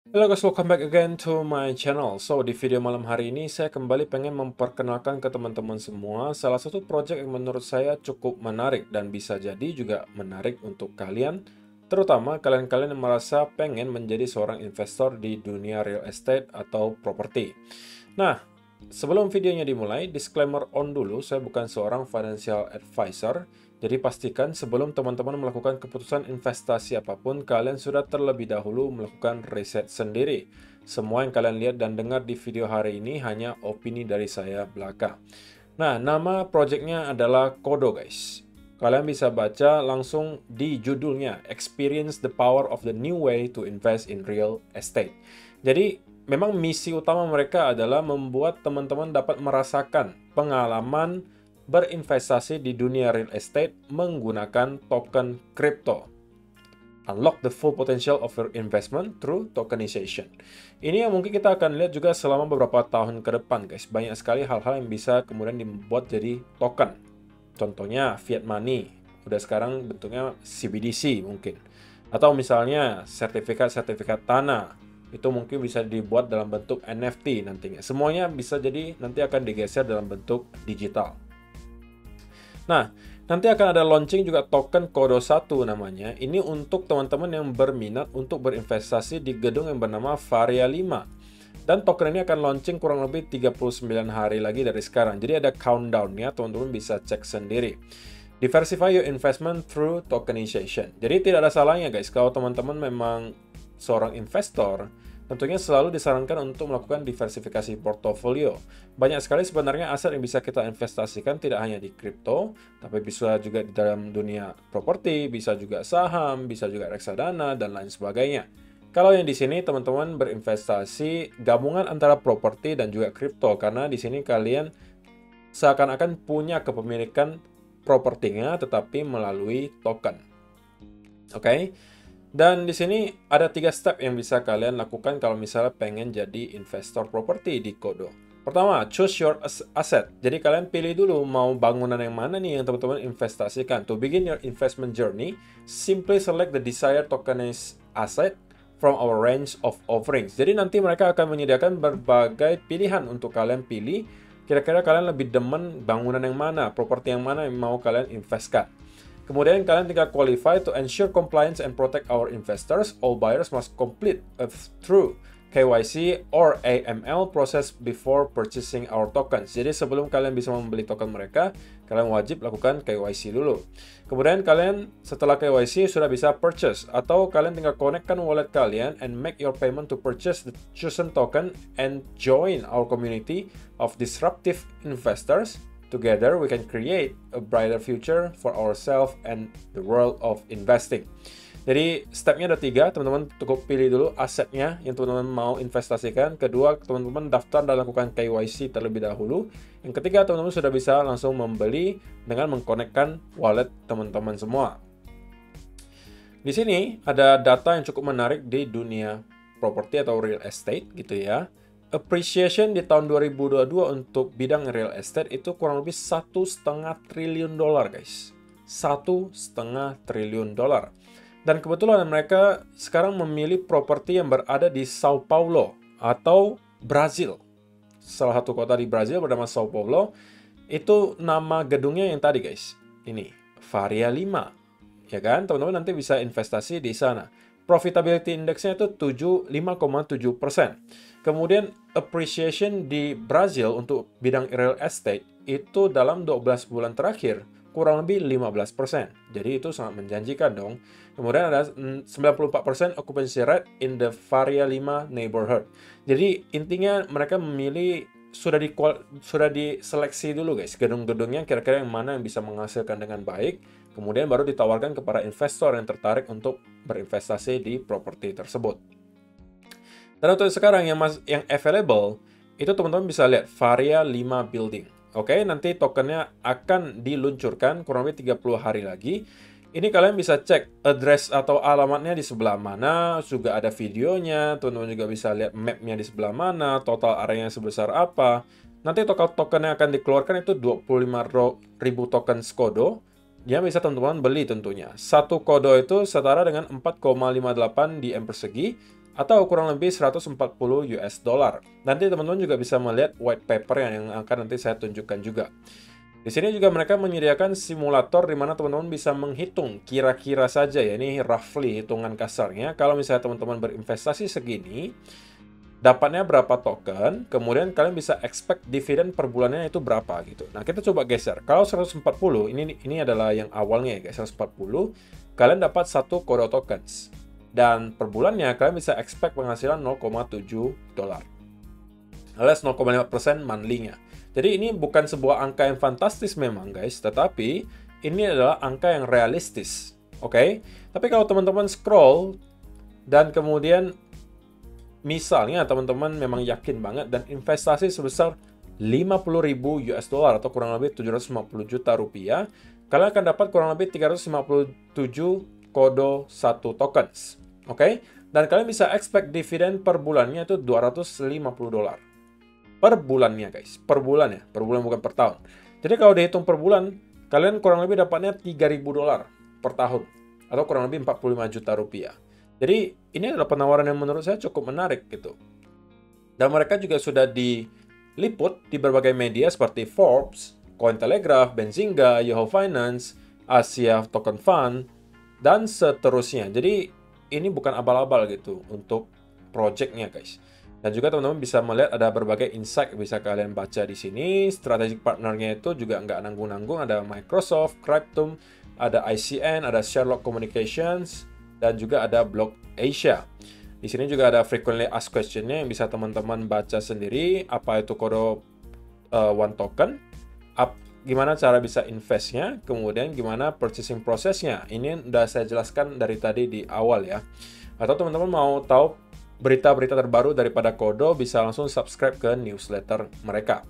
Halo guys, welcome back again to my channel. So, di video malam hari ini saya kembali pengen memperkenalkan ke teman-teman semua salah satu project yang menurut saya cukup menarik dan bisa jadi juga menarik untuk kalian, terutama kalian-kalian yang merasa pengen menjadi seorang investor di dunia real estate atau properti. Nah, sebelum videonya dimulai, disclaimer on dulu, saya bukan seorang financial advisor. Jadi pastikan sebelum teman-teman melakukan keputusan investasi apapun, kalian sudah terlebih dahulu melakukan riset sendiri. Semua yang kalian lihat dan dengar di video hari ini hanya opini dari saya belaka. Nah, nama projectnya adalah Kodo, guys. Kalian bisa baca langsung di judulnya, Experience the Power of the New Way to Invest in Real Estate. Jadi, memang misi utama mereka adalah membuat teman-teman dapat merasakan pengalaman berinvestasi di dunia real estate menggunakan token kripto. Unlock the full potential of your investment through tokenization. Ini yang mungkin kita akan lihat juga selama beberapa tahun ke depan, guys. Banyak sekali hal-hal yang bisa kemudian dibuat jadi token. Contohnya fiat money, udah sekarang bentuknya CBDC mungkin. Atau misalnya sertifikat-sertifikat tanah, itu mungkin bisa dibuat dalam bentuk NFT nantinya. Semuanya bisa jadi nanti akan digeser dalam bentuk digital. Nah, nanti akan ada launching juga token Kodo 1 namanya. Ini untuk teman-teman yang berminat untuk berinvestasi di gedung yang bernama Varia 5. Dan token ini akan launching kurang lebih 39 hari lagi dari sekarang. Jadi ada countdown-nya, teman-teman bisa cek sendiri. Diversify your investment through tokenization. Jadi tidak ada salahnya guys, kalau teman-teman memang seorang investor, tentunya selalu disarankan untuk melakukan diversifikasi portofolio. Banyak sekali sebenarnya aset yang bisa kita investasikan tidak hanya di kripto, tapi bisa juga di dalam dunia properti, bisa juga saham, bisa juga reksadana, dan lain sebagainya. Kalau yang di sini teman-teman berinvestasi gabungan antara properti dan juga kripto, karena di sini kalian seakan-akan punya kepemilikan propertinya tetapi melalui token. Oke? Dan di sini ada 3 step yang bisa kalian lakukan kalau misalnya pengen jadi investor properti di Kodo. Pertama, choose your asset. Jadi kalian pilih dulu mau bangunan yang mana nih yang teman-teman investasikan. To begin your investment journey, simply select the desired tokenized asset from our range of offerings. Jadi nanti mereka akan menyediakan berbagai pilihan untuk kalian pilih. Kira-kira kalian lebih demen bangunan yang mana, properti yang mana yang mau kalian investkan. Kemudian kalian tinggal qualify to ensure compliance and protect our investors. All buyers must complete a through KYC or AML process before purchasing our tokens. Jadi sebelum kalian bisa membeli token mereka, kalian wajib lakukan KYC dulu. Kemudian kalian setelah KYC sudah bisa purchase atau kalian tinggal connectkan wallet kalian and make your payment to purchase the chosen token and join our community of disruptive investors. Together, we can create a brighter future for ourselves and the world of investing. Jadi, stepnya ada 3. Teman-teman cukup pilih dulu asetnya yang teman-teman mau investasikan. Kedua, teman-teman daftar dan lakukan KYC terlebih dahulu. Yang ketiga, teman-teman sudah bisa langsung membeli dengan mengkonekkan wallet teman-teman semua. Di sini ada data yang cukup menarik di dunia properti atau real estate gitu ya. Appreciation di tahun 2022 untuk bidang real estate itu kurang lebih 1,5 triliun dolar, guys. 1,5 triliun dolar. Dan kebetulan mereka sekarang memilih properti yang berada di Sao Paulo atau Brazil. Salah satu kota di Brazil bernama Sao Paulo. Itu nama gedungnya yang tadi, guys. Ini, Varia 5. Ya kan? Teman-teman nanti bisa investasi di sana. Profitability indexnya itu 5,7%. Kemudian appreciation di Brazil untuk bidang real estate itu dalam 12 bulan terakhir kurang lebih 15%. Jadi itu sangat menjanjikan dong. Kemudian ada 94% occupancy rate in the Varia 5 neighborhood. Jadi intinya mereka memilih sudah diseleksi dulu guys gedung-gedungnya kira-kira yang mana yang bisa menghasilkan dengan baik. Kemudian baru ditawarkan kepada investor yang tertarik untuk berinvestasi di properti tersebut. Dan untuk sekarang yang available, itu teman-teman bisa lihat Varia 5 Building. Oke, nanti tokennya akan diluncurkan kurang lebih 30 hari lagi. Ini kalian bisa cek address atau alamatnya di sebelah mana, juga ada videonya, teman-teman juga bisa lihat mapnya di sebelah mana, total areanya sebesar apa. Nanti total token yang akan dikeluarkan itu 25.000 token Kodo. Dia bisa teman-teman beli tentunya. Satu Kodo itu setara dengan 4,58 DM persegi atau kurang lebih 140 US dollar. Nanti teman-teman juga bisa melihat white paper yang akan nanti saya tunjukkan juga. Di sini juga mereka menyediakan simulator di mana teman-teman bisa menghitung kira-kira saja ya, ini roughly hitungan kasarnya. Kalau misalnya teman-teman berinvestasi segini, dapatnya berapa token, kemudian kalian bisa expect dividen per bulannya itu berapa gitu. Nah, kita coba geser. Kalau 140, ini adalah yang awalnya ya guys, 140, kalian dapat 1 Kodo tokens. Dan per bulannya kalian bisa expect penghasilan 0,7 dolar. Alias 0,5% monthly-nya. Jadi ini bukan sebuah angka yang fantastis memang guys, tetapi ini adalah angka yang realistis. Oke? Tapi kalau teman-teman scroll dan kemudian misalnya teman-teman memang yakin banget dan investasi sebesar 50.000 US dollar atau kurang lebih 750 juta rupiah, kalian akan dapat kurang lebih 357 Kodo 1 tokens. Oke? Dan kalian bisa expect dividen per bulannya itu 250 dolar. Per bulannya guys, per bulan ya, per bulan bukan per tahun. Jadi kalau dihitung per bulan, kalian kurang lebih dapatnya 3.000 dolar per tahun atau kurang lebih 45 juta rupiah. Jadi ini adalah penawaran yang menurut saya cukup menarik gitu. Dan mereka juga sudah diliput di berbagai media seperti Forbes, Cointelegraph, Benzinga, Yahoo Finance, Asia Token Fund, dan seterusnya. Jadi ini bukan abal-abal gitu untuk project-nya guys. Dan juga teman-teman bisa melihat ada berbagai insight bisa kalian baca di sini. Strategic partnernya itu juga nggak nanggung-nanggung. Ada Microsoft, Cryptum, ada ICN, ada Sherlock Communications, dan juga ada Block Asia. Di sini juga ada frequently asked question-nya yang bisa teman-teman baca sendiri. Apa itu Kodo One Token? Gimana cara bisa investnya? Kemudian gimana purchasing prosesnya? Ini udah saya jelaskan dari tadi di awal ya. Atau teman-teman mau tahu berita-berita terbaru daripada Kodo, bisa langsung subscribe ke newsletter mereka.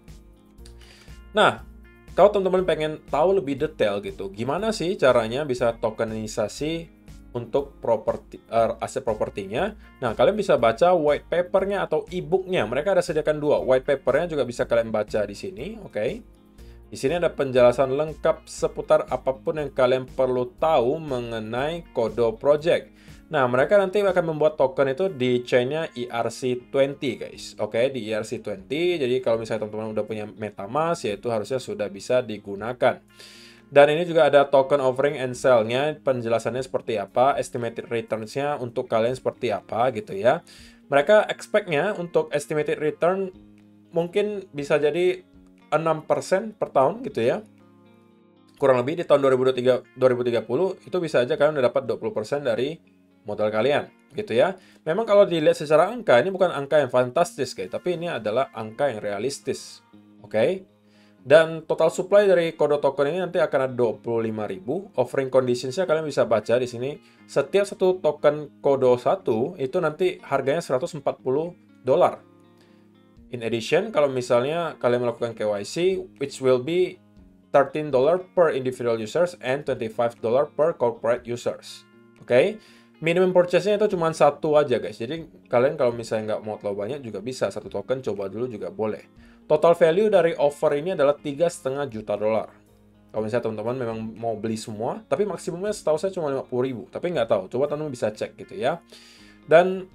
Nah, kalau teman-teman pengen tahu lebih detail gitu, gimana sih caranya bisa tokenisasi untuk aset propertinya? Nah, kalian bisa baca white papernya atau e-booknya. Mereka ada sediakan 2. White papernya juga bisa kalian baca di sini, oke? Di sini ada penjelasan lengkap seputar apapun yang kalian perlu tahu mengenai Kodo Project. Nah, mereka nanti akan membuat token itu di chain-nya ERC20 guys. Oke, di ERC20. Jadi kalau misalnya teman-teman udah punya MetaMask, ya itu harusnya sudah bisa digunakan. Dan ini juga ada token offering and sell-nya, penjelasannya seperti apa, estimated returns-nya untuk kalian seperti apa gitu ya. Mereka expect-nya untuk estimated return mungkin bisa jadi 6% per tahun gitu ya. Kurang lebih di tahun 2030 itu bisa aja kalian udah dapat 20% dari modal kalian gitu ya. Memang kalau dilihat secara angka ini bukan angka yang fantastis guys, tapi ini adalah angka yang realistis. Oke. Dan total supply dari Kodo token ini nanti akan ada 25.000. Offering conditionsnya kalian bisa baca di sini. Setiap satu token Kodo 1 itu nanti harganya 140 dolar. In addition, kalau misalnya kalian melakukan KYC, which will be $13 per individual users and $25 per corporate users. Oke. Minimum purchase-nya itu cuma 1 aja guys. Jadi kalian kalau misalnya nggak mau terlalu banyak juga bisa. 1 token coba dulu juga boleh. Total value dari offer ini adalah 3,5 juta dolar. Kalau misalnya teman-teman memang mau beli semua, tapi maksimumnya setahu saya cuma 50.000. Tapi nggak tahu. Coba teman-teman bisa cek gitu ya. Dan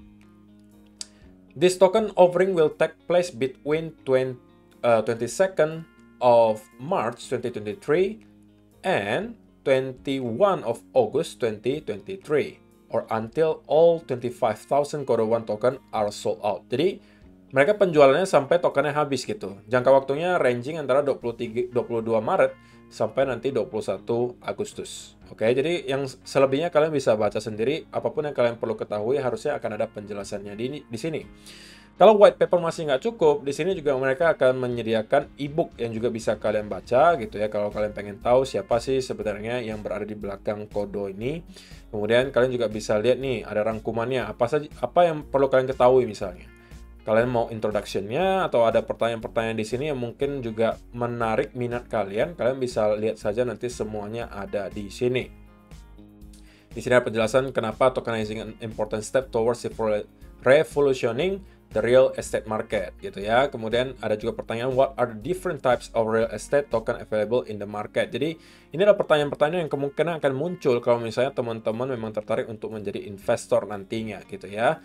this token offering will take place between 22nd of March 2023 and 21 of August 2023. Or until all 25,000 Kodo One token are sold out. Jadi mereka penjualannya sampai tokennya habis gitu. Jangka waktunya ranging antara 22 Maret sampai nanti 21 Agustus. Oke, jadi yang selebihnya kalian bisa baca sendiri. Apapun yang kalian perlu ketahui harusnya akan ada penjelasannya di sini. Kalau white paper masih nggak cukup, di sini juga mereka akan menyediakan e-book yang juga bisa kalian baca gitu ya. Kalau kalian pengen tahu siapa sih sebenarnya yang berada di belakang Kodo ini. Kemudian kalian juga bisa lihat nih ada rangkumannya. Apa yang perlu kalian ketahui misalnya. Kalian mau introduction-nya atau ada pertanyaan-pertanyaan di sini yang mungkin juga menarik minat kalian. Kalian bisa lihat saja nanti semuanya ada di sini. Di sini ada penjelasan kenapa tokenizing an important step towards revolutioning the real estate market gitu ya. Kemudian ada juga pertanyaan what are the different types of real estate token available in the market. Jadi ini adalah pertanyaan-pertanyaan yang kemungkinan akan muncul kalau misalnya teman-teman memang tertarik untuk menjadi investor nantinya gitu ya.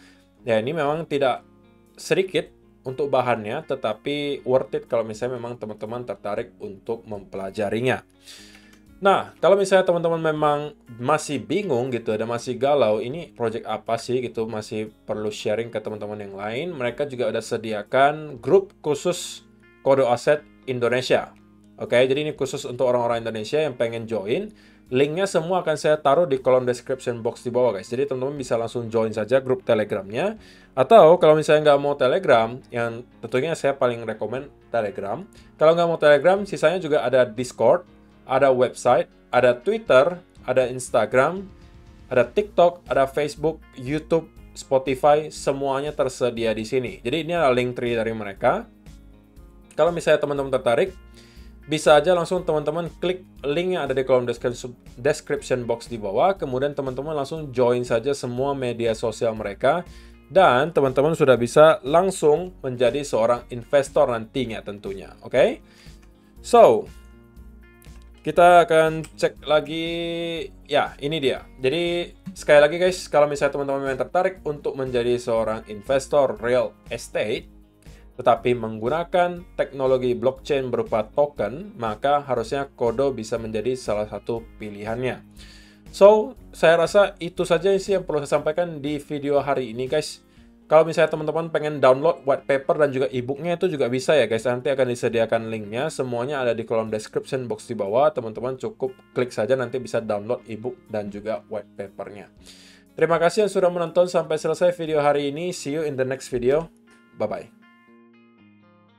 Ya, ini memang tidak sedikit untuk bahannya, tetapi worth it kalau misalnya memang teman-teman tertarik untuk mempelajarinya. Nah, kalau misalnya teman-teman memang masih bingung gitu, ada masih galau, ini project apa sih gitu, masih perlu sharing ke teman-teman yang lain, mereka juga udah sediakan grup khusus Kode Aset Indonesia. Oke, jadi ini khusus untuk orang-orang Indonesia yang pengen join. Linknya semua akan saya taruh di kolom description box di bawah, guys. Jadi teman-teman bisa langsung join saja grup Telegramnya. Atau kalau misalnya nggak mau Telegram, yang tentunya saya paling rekomen Telegram. Kalau nggak mau Telegram, sisanya juga ada Discord, ada website, ada Twitter, ada Instagram, ada TikTok, ada Facebook, YouTube, Spotify, semuanya tersedia di sini. Jadi ini adalah link tree dari mereka. Kalau misalnya teman-teman tertarik, bisa aja langsung teman-teman klik link yang ada di kolom description box di bawah, kemudian teman-teman langsung join saja semua media sosial mereka, dan teman-teman sudah bisa langsung menjadi seorang investor nantinya tentunya, oke? So, kita akan cek lagi, ya ini dia. Jadi sekali lagi guys, kalau misalnya teman-teman yang tertarik untuk menjadi seorang investor real estate, tetapi menggunakan teknologi blockchain berupa token, maka harusnya Kodo bisa menjadi salah satu pilihannya. So, saya rasa itu saja sih yang perlu saya sampaikan di video hari ini guys. Kalau misalnya teman-teman pengen download white paper dan juga e-booknya itu juga bisa ya guys. Nanti akan disediakan linknya. Semuanya ada di kolom description box di bawah. Teman-teman cukup klik saja nanti bisa download e-book dan juga white papernya. Terima kasih yang sudah menonton sampai selesai video hari ini. See you in the next video. Bye-bye.